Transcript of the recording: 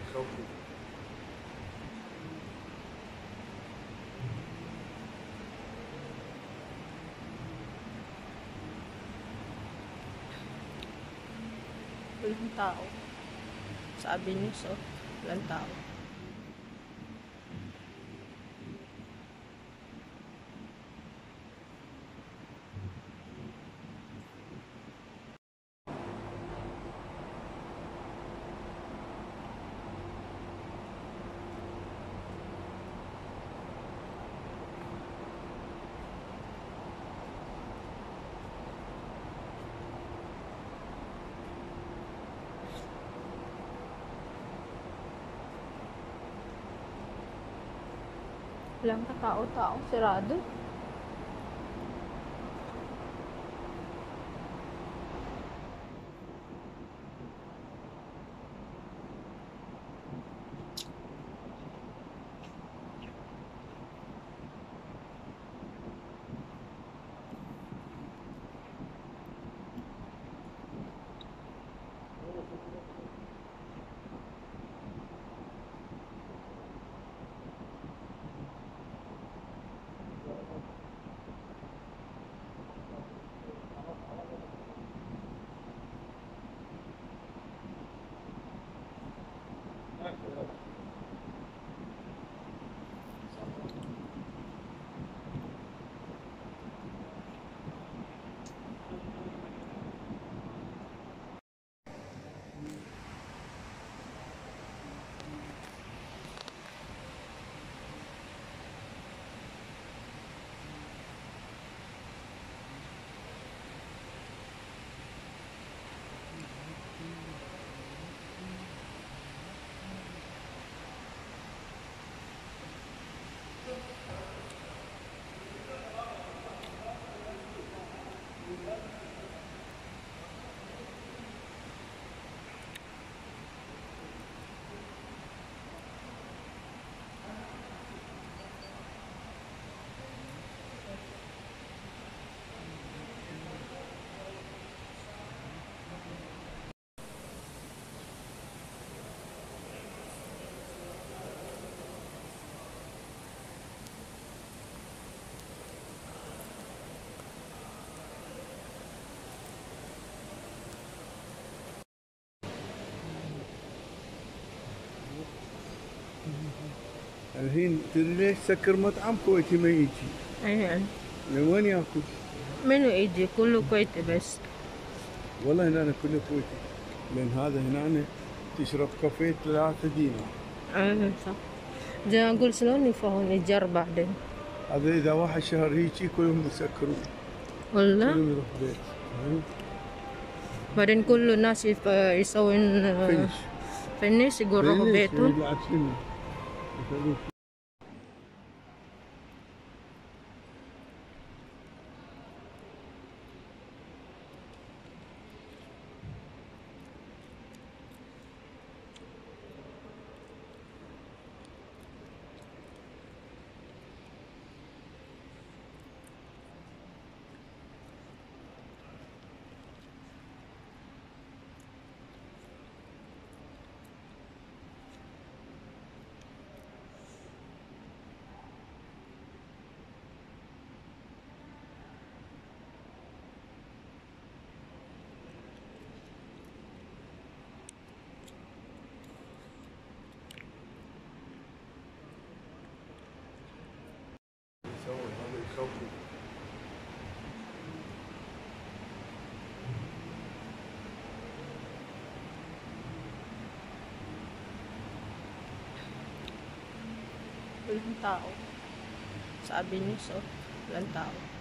Walang tao. Sa Avenius, oh. Walang tao. Walang katao-tao, sirado. الحين تدري ليش سكر مطعم كويتي ما يجي؟ Ayan. من وين ياكل؟ Menu يجي كله كويتي بس. والله هنا كله كويتي، لان هذا هنا تشرب كافيه 3 دينار. ايوه صح. جا اقول شلون يفهمون يجر بعدين. هذا اذا واحد شهر هيجي كلهم يسكرون. والله. كلهم يروح بيت. بعدين كل الناس يسوون فينيش يقربوا بيتهم. Walang tao. Sa Avenius, oh. Walang tao.